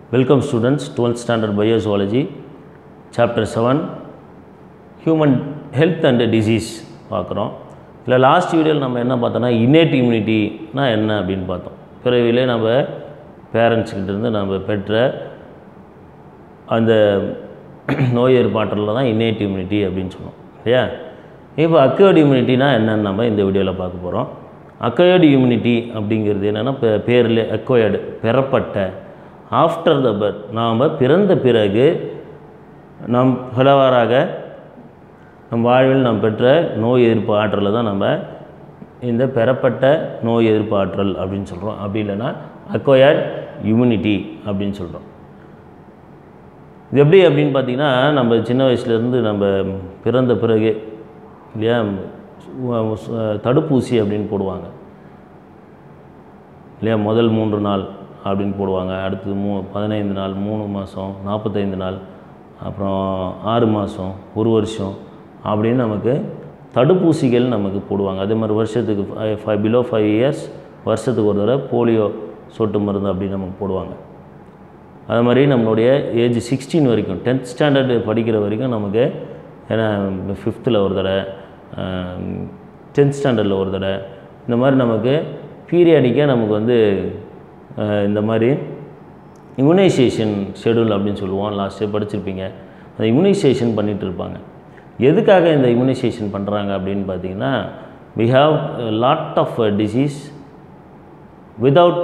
Welcome students, 12th standard Biozoology, chapter 7, Human Health and Disease பார்க்குறோம். இதில் last வீடியோவில் நம்ம என்ன பார்த்தோன்னா innate immunityனா என்ன அப்படின்னு பார்த்தோம். பிறவிலே நம்ம பேரண்ட்ஸ்கிட்டேருந்து நம்ம பெற்ற அந்த நோய் ஏற்பாட்டில் தான் innate immunity அப்படின்னு சொன்னோம் இல்லையா. இப்போ acquired immunityனா என்னன்னு நம்ம இந்த வீடியோவில் பார்க்க போகிறோம். acquired immunity அப்படிங்கிறது என்னென்னா பேரில் acquired பெறப்பட்ட ஆஃப்டர் த பர்த் நாம் பிறந்த பிறகு நம் பலவாறாக நம் வாழ்வில் நாம் பெற்ற நோய் எதிர்ப்பு ஆற்றலை தான் நம்ம இந்த பெறப்பட்ட நோய் எதிர்ப்பு ஆற்றல் அப்படின்னு சொல்கிறோம். அப்படி இல்லைன்னா அக்வயர்ட் இம்யூனிட்டி அப்படின்னு சொல்கிறோம். இது எப்படி அப்படின்னு பார்த்திங்கன்னா நம்ம சின்ன வயசுலேருந்து நம்ம பிறந்த பிறகு இல்லையா தடுப்பூசி அப்படின்னு போடுவாங்க இல்லையா. முதல் 3 நாள் அப்படின்னு போடுவாங்க, அடுத்து 15 நாள், 3 மாதம், 45 நாள், அப்புறம் 6 மாதம், 1 வருஷம் அப்படின்னு நமக்கு தடுப்பூசிகள் நமக்கு போடுவாங்க. அதே மாதிரி வருஷத்துக்கு பிலோ 5 இயர்ஸ் வருஷத்துக்கு ஒரு தடவை போலியோ சொட்டு மருந்து அப்படின்னு நமக்கு போடுவாங்க. அது மாதிரி நம்மளுடைய ஏஜ் 16 வரைக்கும் 10th ஸ்டாண்டர்டு படிக்கிற வரைக்கும் நமக்கு ஏன்னா 5th ஒரு தடவை 10th ஸ்டாண்டர்டில் ஒரு தடவை இந்த மாதிரி நமக்கு பீரியாடிக்காக நமக்கு இந்த மாதிரி இம்யூனைசேஷன் ஷெடியூல் அப்படின்னு சொல்லுவோம். லாஸ்ட்டே படிச்சிருப்பீங்க. அந்த இம்யூனைசேஷன் பண்ணிகிட்டு இருப்பாங்க. எதுக்காக இந்த இம்யூனைசேஷன் பண்ணுறாங்க அப்படின்னு பார்த்தீங்கன்னா, we have a lot of disease without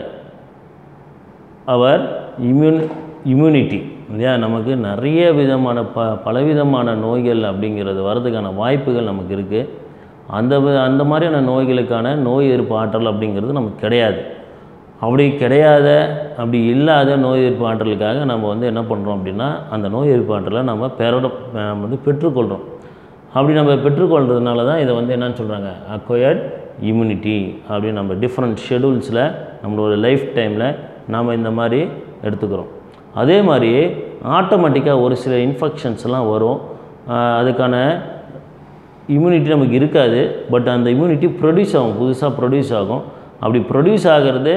our immunity இல்லையா. நமக்கு நிறைய விதமான பலவிதமான நோய்கள் அப்படிங்கிறது வர்றதுக்கான வாய்ப்புகள் நமக்கு இருக்குது. அந்த மாதிரியான நோய்களுக்கான நோய் எதிர்ப்பு ஆற்றல் அப்படிங்கிறது நமக்கு கிடையாது. அப்படி இல்லாத நோய் எதிர்ப்பு ஆற்றலுக்காக நம்ம என்ன பண்ணுறோம் அப்படின்னா, அந்த நோய் எதிர்ப்பு ஆற்றலை நம்ம பெற்றுக்கொள்கிறோம். அப்படி நம்ம பெற்றுக்கொள்கிறதுனால தான் இதை என்னன்னு சொல்கிறாங்க, அக்வயர்ட் இம்யூனிட்டி அப்படின்னு நம்ம டிஃப்ரெண்ட் ஷெடியூல்ஸில் நம்மளோட லைஃப் டைமில் நாம் இந்த மாதிரி எடுத்துக்கிறோம். அதே மாதிரி ஆட்டோமேட்டிக்காக ஒரு சில இன்ஃபெக்ஷன்ஸ்லாம் வரும். அதுக்கான இம்யூனிட்டி நமக்கு இருக்காது. பட் அந்த இம்யூனிட்டி புதுசாக ப்ரொடியூஸ் ஆகும். அப்படி ப்ரொடியூஸ் ஆகிறது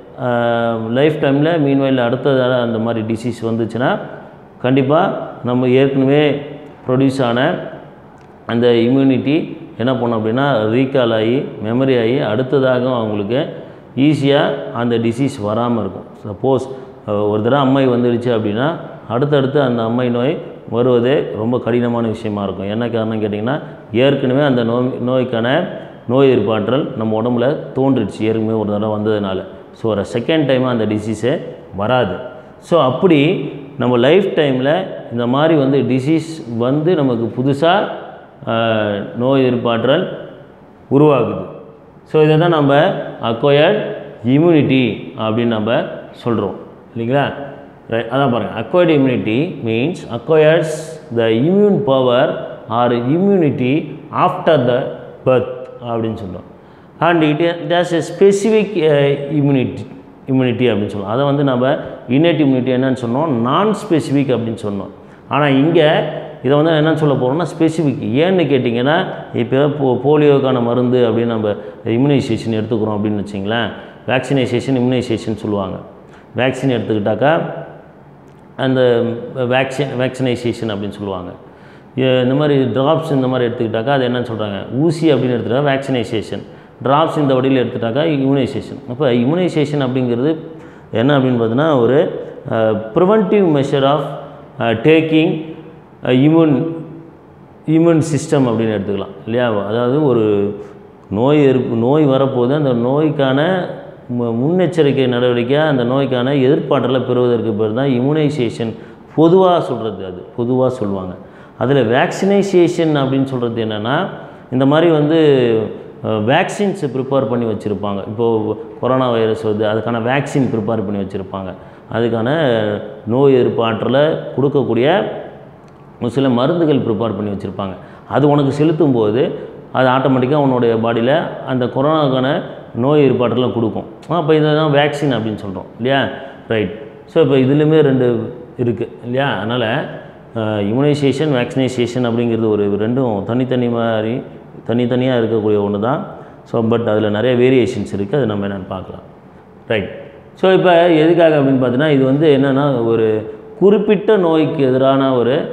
லைஃப் டைமில் மீன்வைல் அடுத்ததாக அந்த மாதிரி டிசீஸ் வந்துச்சுன்னா கண்டிப்பாக நம்ம ஏற்கனவே ப்ரொடியூஸ் ஆன அந்த இம்யூனிட்டி என்ன பண்ணோம் அப்படின்னா ரீகால் ஆகி மெமரி ஆகி அடுத்ததாக அவங்களுக்கு ஈஸியாக அந்த டிசீஸ் வராமல் இருக்கும். சப்போஸ் ஒரு தடவை அம்மை வந்துடுச்சு அப்படின்னா அடுத்தடுத்து அந்த அம்மை நோய் வருவதே ரொம்ப கடினமான விஷயமா இருக்கும். என்ன காரணம் கேட்டிங்கன்னா, ஏற்கனவே அந்த நோய்க்கான நோய் எதிர்ப்பாற்றல் நம்ம உடம்புல தோன்றிடுச்சு ஏற்கனவே ஒரு தடவை வந்ததுனால. ஸோ ஒரு செகண்ட் டைமாக அந்த டிசீஸே வராது. ஸோ அப்படி நம்ம லைஃப் டைமில் இந்த மாதிரி டிசீஸ் நமக்கு புதுசாக நோய் எதிர்ப்பாற்றல் உருவாகுது. ஸோ இதை தான் நம்ம அக்வயர்ட் இம்யூனிட்டி அப்படின்னு நம்ம சொல்கிறோம் இல்லைங்களா. அதான் பாருங்கள், acquired immunity means acquires the immune power or immunity after the birth அப்படின்னு சொல்லுவோம். And it has a specific immunity அப்படின்னு சொல்லுவோம். அதை நம்ம இன்னேட் இம்யூனிட்டி என்னன்னு சொன்னோம், நான் ஸ்பெசிஃபிக் அப்படின்னு சொன்னோம். ஆனால் இங்கே இதை என்னென்னு சொல்ல போகிறோம்னா ஸ்பெசிஃபிக். ஏன்னு கேட்டிங்கன்னா, இப்போ போலியோக்கான மருந்து அப்படின்னு நம்ம இம்யூனைசேஷன் எடுத்துக்கிறோம் அப்படின்னு வச்சிங்களேன். வேக்சினைசேஷன் இம்யூனைசேஷன் சொல்லுவாங்க. வேக்சின் எடுத்துக்கிட்டாக்கா அந்த வேக்சினைசேஷன் அப்படின்னு சொல்லுவாங்க. இந்த மாதிரி ட்ராப்ஸ் இந்த மாதிரி எடுத்துக்கிட்டாக்கா அது என்னன்னு சொல்கிறாங்க, ஊசி அப்படின்னு எடுத்துக்கிட்டா வேக்சினைசேஷன். ட்ராப்ஸ் இந்த வழியில் எடுத்துட்டாக்கா இம்யூனைசேஷன். அப்போ இம்யூனைசேஷன் அப்படிங்கிறது என்ன அப்படின்னு பார்த்தீங்கன்னா ஒரு preventive measure of taking immune system அப்படின்னு எடுத்துக்கலாம் இல்லையா. அதாவது ஒரு நோய் வரப்போது அந்த நோய்க்கான முன்னெச்சரிக்கை நடவடிக்கையாக அந்த நோய்க்கான எதிர்ப்பாற்றலை பெறுவதற்கு பேர் தான் இம்யூனைசேஷன் பொதுவாக சொல்கிறது. அது பொதுவாக சொல்லுவாங்க. அதில் வேக்சினைசேஷன் அப்படின்னு சொல்கிறது என்னென்னா, இந்த மாதிரி வேக்சின்ஸ் ப்ரிப்பேர் பண்ணி வச்சுருப்பாங்க. இப்போது கொரோனா வைரஸ் அதுக்கான வேக்சின் ப்ரிப்பேர் பண்ணி வச்சுருப்பாங்க. அதுக்கான நோய் எதிர்ப்பு ஆற்றலை கொடுக்கக்கூடிய சில மருந்துகள் ப்ரிப்பேர் பண்ணி வச்சுருப்பாங்க. அது உனக்கு செலுத்தும் போது அது ஆட்டோமேட்டிக்காக உன்னுடைய பாடியில் அந்த கொரோனாவுக்கான நோய் எதிர்ப்பாற்றலாம் கொடுக்கும். அப்போ இதை தான் வேக்சின் அப்படின்னு சொல்கிறோம் இல்லையா. ரைட். ஸோ இப்போ இதுலேயுமே 2 இருக்குது இல்லையா. அதனால் இம்யூனைசேஷன் வேக்சினைசேஷன் அப்படிங்கிறது ஒரு 2ம் தனித்தனியாக இருக்கக்கூடிய ஒன்று தான். ஸோ பட் அதில் நிறைய வேரியேஷன்ஸ் இருக்குது. அது நம்ம என்னென்னு பார்க்கலாம். ரைட். ஸோ இப்போ எதுக்காக அப்படின்னு பார்த்தீங்கன்னா இது வந்து என்னென்னா ஒரு குறிப்பிட்ட நோய்க்கு எதிரான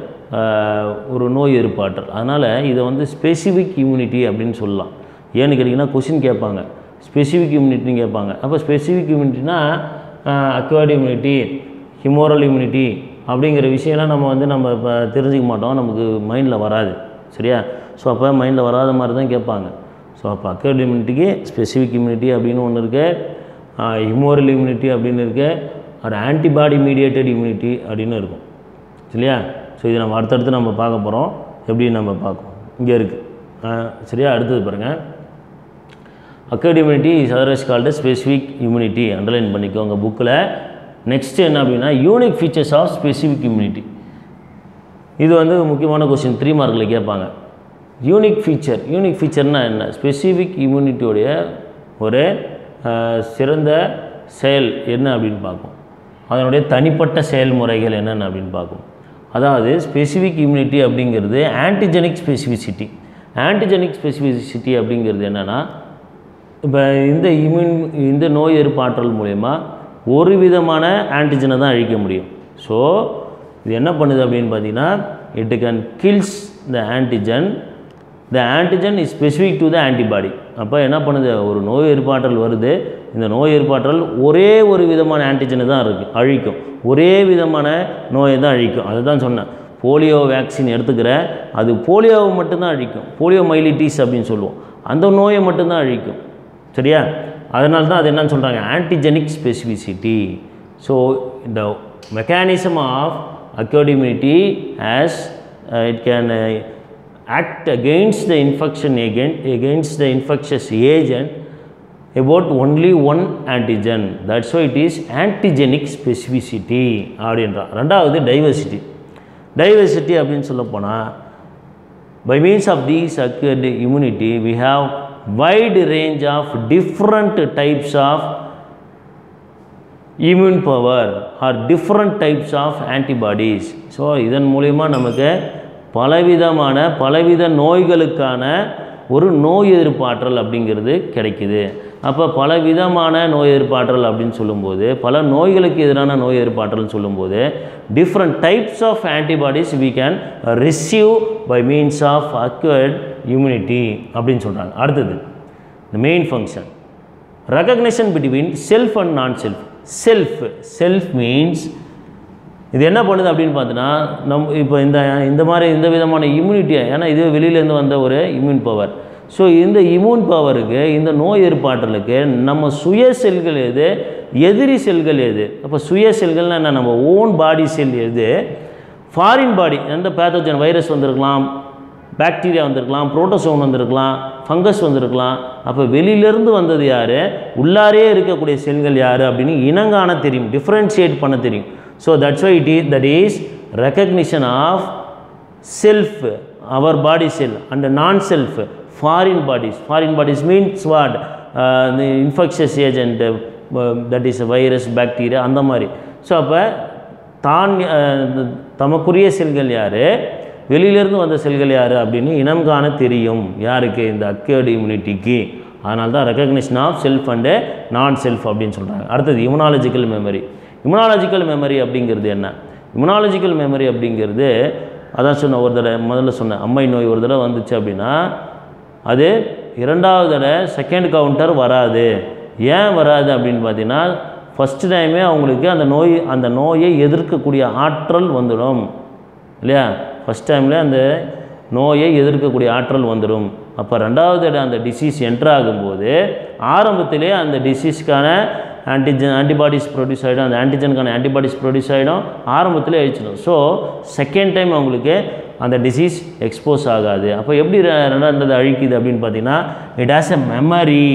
ஒரு நோய் எதிர்ப்பாற்றல். அதனால் இதை வந்து ஸ்பெசிஃபிக் இம்யூனிட்டி அப்படின்னு சொல்லலாம். ஏன்னு கேட்டிங்கன்னா கொஷின் கேட்பாங்க, ஸ்பெசிஃபிக் இம்யூனிட்டின்னு கேட்பாங்க. அப்போ ஸ்பெசிஃபிக் இம்யூனிட்டினா அக்வயர்டு இம்யூனிட்டி, ஹியூமரல் இம்யூனிட்டி அப்படிங்கிற விஷயம்லாம் நம்ம இப்போ தெரிஞ்சிக்க மாட்டோம், நமக்கு மைண்டில் வராது. சரியா? ஸோ அப்போ மைண்டில் வராத மாதிரி தான் கேட்பாங்க. ஸோ அப்போ அக்வயர்டு இம்யூனிட்டிக்கு ஸ்பெசிஃபிக் இம்யூனிட்டி அப்படின்னு ஒன்று இருக்குது, ஹியூமரல் இம்யூனிட்டி அப்படின்னு இருக்குது, ஒரு ஆன்டிபாடி மீடியேட்டட் இம்யூனிட்டி அப்படின்னு இருக்கும். சரியா? ஸோ இது நம்ம அடுத்தடுத்து நம்ம பார்க்க போகிறோம், எப்படின்னு நம்ம பார்ப்போம். இங்கே இருக்குது. சரியா? அடுத்தது பாருங்கள். Acquired immunity is otherwise called specific immunity. Underline பண்ணிக்கோங்க புக்கில். நெக்ஸ்ட்டு என்ன அப்படின்னா unique features of specific immunity. இது வந்து முக்கியமான கொஸ்டின், 3 மார்க்கில் கேட்பாங்க. யூனிக் ஃபீச்சர்னால் என்ன? ஸ்பெசிஃபிக் இம்யூனிட்டியோடைய ஒரு சிறந்த செயல் என்ன அப்படின்னு பார்ப்போம், அதனுடைய தனிப்பட்ட செயல்முறைகள் என்னென்ன அப்படின்னு பார்ப்போம். அதாவது ஸ்பெசிஃபிக் இம்யூனிட்டி அப்படிங்கிறது ஆன்டிஜெனிக் ஸ்பெசிஃபிசிட்டி. ஆன்டிஜெனிக் ஸ்பெசிஃபிசிட்டி அப்படிங்கிறது என்னென்னா, இப்போ இந்த நோய் எதிர்ப்பாற்றல் மூலயமா ஒரு விதமான ஆன்டிஜனை தான் அழிக்க முடியும். ஸோ இது என்ன பண்ணுது அப்படின்னு பார்த்தீங்கன்னா, it can kills the antigen is specific to the antibody. அப்போ என்ன பண்ணுது, ஒரு நோய் எதிர்ப்பாற்றல் வருது, இந்த நோய் எதிர்ப்பாற்றல் ஒரே ஒரு விதமான ஆன்டிஜனை தான் அழிக்கும், ஒரே விதமான நோயை தான் அழிக்கும். அதை தான் சொன்னேன், போலியோ வேக்சின் எடுத்துக்கிற அது போலியோவை மட்டும்தான் அழிக்கும், போலியோ மைலிட்டிஸ் அப்படின்னு சொல்லுவோம், அந்த நோயை மட்டும்தான் அழிக்கும். சரியா? அதனால தான் அது என்னன்னு சொல்கிறாங்க, ஆன்டிஜெனிக் ஸ்பெசிஃபிசிட்டி. ஸோ இந்த mechanism of acquired immunity as it can act against the infection against the infectious agent about only one antigen. That's why it is antigenic specificity அப்படின்றா. ரெண்டாவது டைவர்சிட்டி அப்படின்னு சொல்ல போனால், by means of these acquired immunity we have wide range of different types of immune power or different types of antibodies. So இதன் மூலிமா நமக்கு பலவித நோய்களுக்கான ஒரு நோய் எதிர்ப்பாற்றல் அப்படிங்கிறது கிடைக்குது. அப்போ பலவிதமான நோய் எதிர்ப்பாற்றல் அப்படின்னு சொல்லும்போது, பல நோய்களுக்கு எதிரான நோய் எதிர்ப்பாற்றல் சொல்லும்போது, different types of antibodies we can receive by means of acquired immunity அப்படின்னு சொல்கிறாங்க. அடுத்தது the main function, recognition between self and non-self. self means இது என்ன பண்ணுது அப்படின்னு பார்த்தீங்கன்னா, இப்போ இந்த விதமான இம்யூனிட்டியை, ஏன்னா இது வெளியிலேருந்து வந்த ஒரு இம்யூன் பவர். ஸோ இந்த இம்யூன் பவருக்கு, இந்த நோய் ஏற்பாட்டலுக்கு நம்ம சுய செல்கள் எது, எதிரி செல்கள் எது? அப்போ சுய செல்கள்னால் என்ன, நம்ம ஓன் பாடி செல் எது, ஃபாரின் பாடி எந்த பேத்தோஜன், வைரஸ் வந்திருக்கலாம், பாக்டீரியா வந்திருக்கலாம், புரோட்டோசோன் வந்திருக்கலாம், ஃபங்கஸ் வந்திருக்கலாம். அப்போ வெளியிலேருந்து வந்தது யார், உள்ளாரே இருக்கக்கூடிய செல்கள் யார் அப்படின்னு இனங்காண தெரியும், டிஃப்ரென்ஷியேட் பண்ண தெரியும். So that's why that is recognition of self, our body cell, and non-self, foreign bodies means what, the infectious agent, that is virus, bacteria, அந்த மாதிரி. ஸோ அப்போ தமக்குரிய செல்கள் யார், வெளியிலேருந்து வந்த செல்கள் யார் அப்படின்னு இனம் காண தெரியும். யாருக்கு, இந்த அக்வயர்டு இம்யூனிட்டிக்கு. அதனால தான் recognition of self and non self அப்படின்னு சொல்கிறாங்க. அடுத்தது இம்யூனாலஜிக்கல் மெமரி அப்படிங்கிறது என்ன? இம்யூனாலஜிக்கல் மெமரி அப்படிங்கிறது அதான் சொன்ன, ஒரு தடவை முதல்ல சொன்னேன், அம்மை நோய் ஒரு தடவை வந்துச்சு அப்படின்னா அது இரண்டாவது தடவை செகண்ட் கவுண்டர் வராது. ஏன் வராது அப்படின்னு பார்த்தீங்கன்னா, ஃபஸ்ட்டு டைமே அவங்களுக்கு அந்த நோயை எதிர்க்கக்கூடிய ஆற்றல் வந்துடும் இல்லையா? ஃபஸ்ட் டைமில் அந்த நோயை எதிர்க்கக்கூடிய ஆற்றல் வந்துடும். அப்போ ரெண்டாவது தடவை அந்த டிசீஸ் என்ட்ரு ஆகும்போது ஆரம்பத்திலே அந்த டிசீஸ்க்கான ஆன்டிபாடிஸ் ப்ரொடியூஸ் ஆகிடும், அந்த ஆன்டிஜனுக்கான ஆன்டிபாடிஸ் ப்ரொடியூஸ் ஆகிடும், ஆரம்பத்தில் அழிச்சிடும். ஸோ செகண்ட் டைம் அவங்களுக்கு அந்த டிசீஸ் எக்ஸ்போஸ் ஆகாது. அப்போ எப்படி ரெண்டாவது அழிக்குது அப்படின்னு பார்த்தீங்கன்னா, இட் ஹாஸ் எ மெமரி.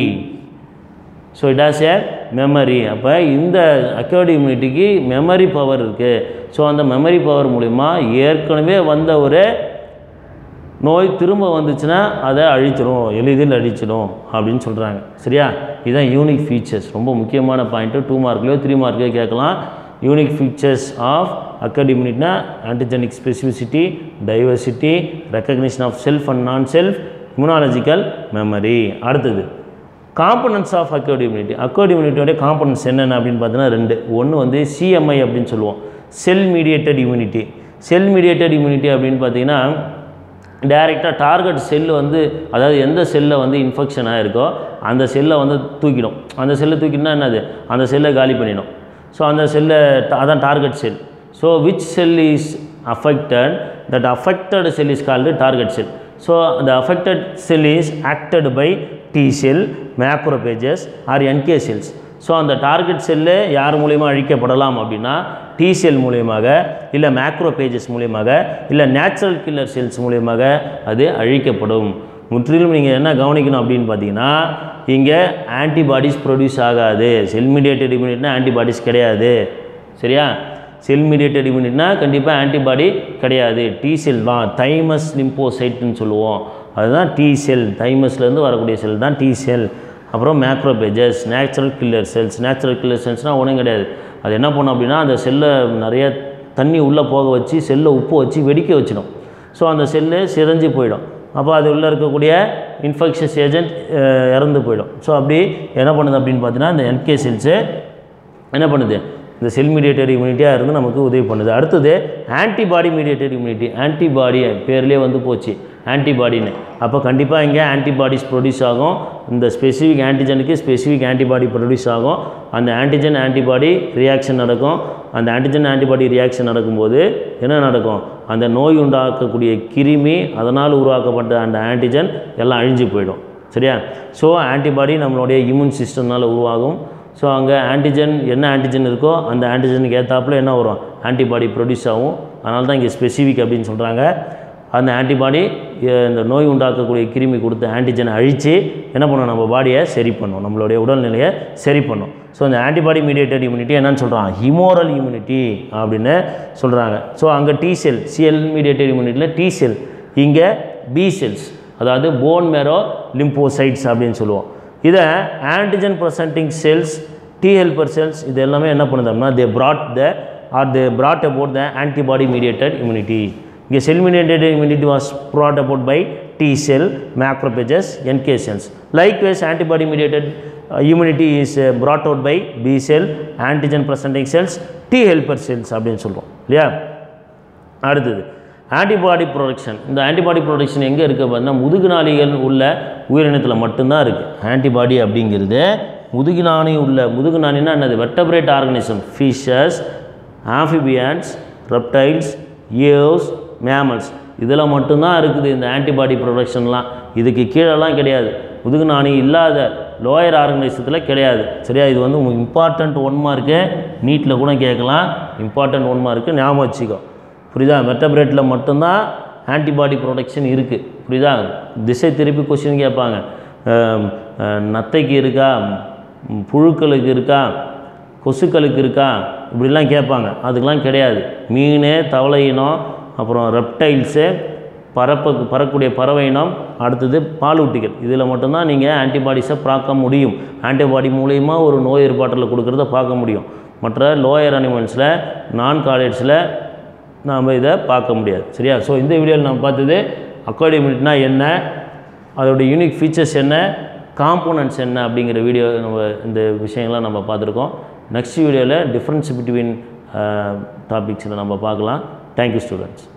அப்போ இந்த அக்வயர்டு இம்யூனிட்டிக்கு மெமரி பவர் இருக்குது. ஸோ அந்த மெமரி பவர் மூலிமா ஏற்கனவே வந்த ஒரு நோய் திரும்ப வந்துச்சுன்னா அதை எளிதில் அழிச்சிடும் அப்படின்னு சொல்கிறாங்க. சரியா? இதுதான் யூனிக் ஃபீச்சர்ஸ். ரொம்ப முக்கியமான பாயிண்ட்டு, 2 மார்க்லையோ 3 மார்க்லையோ கேட்கலாம். யூனிக் ஃபீச்சர்ஸ் ஆஃப் அக்வயர்டு இம்யூனிட்டினா antigenic specificity, diversity, recognition of self and non self, immunological memory. அடுத்தது components of acquired immunity. Acquired இம்யூனிட்டியோட காம்பனன்ட்ஸ் என்னென்ன அப்படின்னு பார்த்தீங்கன்னா 2. ஒன்று வந்து சிஎம்ஐ அப்படின்னு சொல்லுவோம், cell mediated immunity. Cell mediated immunity அப்படின்னு பார்த்தீங்கன்னா டைரெக்டாக டார்கெட் செல்லு வந்து, அதாவது எந்த செல்லில் வந்து இன்ஃபெக்ஷன் ஆகிருக்கோ அந்த செல்லை வந்து தூக்கிடும். அந்த செல்லை தூக்கினா என்னது, அந்த செல்லை காலி பண்ணிடும். ஸோ அந்த செல்லை அதான் target cell. So which cell is affected, that affected cell is called target cell. So the affected cell is acted by T cell, macrophages or NK cells. So அந்த டார்கெட் செல்லு யார் மூலியமாக அழிக்கப்படலாம் அப்படின்னா D செல் மூலியமாக, இல்லை macrophages மூலியமாக, இல்லை natural killer cells மூலியமாக அது அழிக்கப்படும். முற்றிலும் நீங்கள் என்ன கவனிக்கணும் அப்படின்னு பார்த்தீங்கன்னா, இங்கே ஆன்டிபாடிஸ் ப்ரொடியூஸ் ஆகாது. செல் மீடியேட்டட் இம்யூனிட்டினா ஆன்டிபாடிஸ் கிடையாது. சரியா? செல் மீடியேட்டட் இம்யூனிட்டினா கண்டிப்பாக ஆன்டிபாடி கிடையாது. டி செல் தான், தைமஸ் லிம்போசைட்டுன்னு சொல்லுவோம். அதுதான் டி செல், தைமஸ்லேருந்து வரக்கூடிய செல் தான் டி செல். அப்புறம் macrophages, natural killer cells. Natural killer செல்ஸ்னால் ஒன்றும் கிடையாது. அது என்ன பண்ணும் அப்படின்னா அந்த செல்லை நிறைய தண்ணி உள்ளே போக வச்சு செல்லை உப்பு வச்சு வெடிக்க வச்சிடும். ஸோ அந்த செல்லு சிதைஞ்சு போயிடும். அப்போ அது உள்ளே இருக்கக்கூடிய இன்ஃபெக்ஷஸ் ஏஜென்ட் இறந்து போயிடும். ஸோ அப்படி என்ன பண்ணுது அப்படின்னு பார்த்தீங்கன்னா இந்த NK செல்ஸு என்ன பண்ணுது, இந்த செல் மீடியேட்டட் இம்யூனிட்டியாக இருந்து நமக்கு உதவி பண்ணுது. அடுத்தது ஆன்டிபாடி மீடியேட்டட் இம்யூனிட்டி. ஆன்டிபாடி பேர்லேயே வந்து போச்சு ஆன்டிபாடின்னு. அப்போ கண்டிப்பாக இங்கே ஆன்டிபாடிஸ் ப்ரொடியூஸ் ஆகும். இந்த ஸ்பெசிஃபிக் ஆன்டிஜனுக்கு ஸ்பெசிஃபிக் ஆன்டிபாடி ப்ரொடியூஸ் ஆகும். அந்த ஆன்டிஜன் ஆன்டிபாடி ரியாக்ஷன் நடக்கும். அந்த ஆன்டிஜன் ஆன்டிபாடி ரியாக்ஷன் நடக்கும்போது என்ன நடக்கும், அந்த நோய் உண்டாக்கக்கூடிய கிருமி, அதனால் உருவாக்கப்பட்ட அந்த ஆன்டிஜன் எல்லாம் அழிஞ்சு போயிடும். சரியா? ஸோ ஆன்டிபாடி நம்மளுடைய இம்யூன் சிஸ்டம்னால் உருவாகும். ஸோ அங்கே ஆன்டிஜன் என்ன ஆன்டிஜன் இருக்கோ அந்த ஆன்டிஜனுக்கு ஏற்றாப்புல என்ன வரும், ஆன்டிபாடி ப்ரொடியூஸ் ஆகும். அதனால தான் இங்கே ஸ்பெசிஃபிக் அப்படின்னு சொல்கிறாங்க. அந்த ஆன்டிபாடி இந்த நோய் உண்டாக்கக்கூடிய கிருமி கொடுத்து ஆன்டிஜனை அழித்து என்ன பண்ணும், நம்ம பாடியை சரி பண்ணும், நம்மளுடைய உடல்நிலையை சரி பண்ணும். ஸோ இந்த ஆன்டிபாடி மீடியேட்டட் இம்யூனிட்டி என்னன்னு சொல்கிறாங்க, ஹிமோரல் இம்யூனிட்டி அப்படின்னு சொல்கிறாங்க. ஸோ அங்கே டி செல், சிஎல் மீடியேட்டட் இம்யூனிட்டியில் டி செல், இங்கே பி செல்ஸ், அதாவது போன் மேரோ லிம்போசைட்ஸ் அப்படின்னு சொல்லுவோம். இதை antigen presenting cells, T helper cells, இது எல்லாமே என்ன பண்ணுதோம்னா தே brought about the antibody mediated immunity. இங்கே cell mediated immunity was brought about by T cell, macrophages, NK cells. Likewise antibody mediated immunity is brought out by B cell, antigen presenting cells, T helper cells அப்படின்னு சொல்லுவோம் இல்லையா. அடுத்தது antibody production. இந்த antibody production எங்கே இருக்குது பார்த்தீங்கன்னா முதுகுநாளிகள் உள்ள உயிரினத்தில் மட்டும்தான் இருக்குது. ஆன்டிபாடி அப்படிங்கிறது முதுகுநாணி உள்ள, முதுகுநாணினா என்னது, vertebrate organism, fishes, amphibians, reptiles, aves, mammals, இதில் மட்டும்தான் இருக்குது இந்த ஆன்டிபாடி ப்ரொடக்ஷன்லாம். இதுக்கு கீழெல்லாம் கிடையாது. முதுகுநாணி இல்லாத லோயர் ஆர்கனைசத்தில் கிடையாது. சரியா? இது வந்து இம்பார்ட்டண்ட் 1 மார்க்கு, நீட்டில் கூட கேட்கலாம். இம்பார்ட்டண்ட் 1 மார்க்கு ஞாபகம் வச்சுக்கோ. புரியுதா? வெர்டபிரேட்டில் மட்டும்தான் ஆன்டிபாடி ப்ரொடக்ஷன் இருக்குது. புரியுதா? திசை திருப்பி கொஸ்டின் கேட்பாங்க. நத்தைக்கு இருக்கா, புழுக்களுக்கு இருக்கா, கொசுக்களுக்கு இருக்கா, இப்படிலாம் கேட்பாங்க. அதுக்கெலாம் கிடையாது. மீன், தவளை இனம், அப்புறம் ரெப்டைல்ஸு, பறக்கக்கூடிய பறவை இனம், அடுத்தது பாலூட்டிகள், இதில் மட்டும்தான் நீங்கள் ஆன்டிபாடிஸை பார்க்க முடியும். ஆன்டிபாடி மூலயமா ஒரு நோய் ஏற்பாட்டில் கொடுக்குறத பார்க்க முடியும். மற்ற லோயர் அனிமல்ஸில், நான் கார்டேட்ஸில் நாம் இதை பார்க்க முடியாது. சரியா? ஸோ இந்த வீடியோவில் நம்ம பார்த்தது அக்வயர்ட் இம்யூனிட்டினா என்ன, அதோடய யூனிக் ஃபீச்சர்ஸ் என்ன, காம்போனன்ட்ஸ் என்ன அப்படிங்கிற வீடியோ நம்ம இந்த விஷயங்கள்லாம் நம்ம பார்த்துருக்கோம். நெக்ஸ்ட் வீடியோவில் டிஃப்ரென்ஸ் பிட்வீன் டாபிக்ஸில் நம்ம பார்க்கலாம். Thank you students.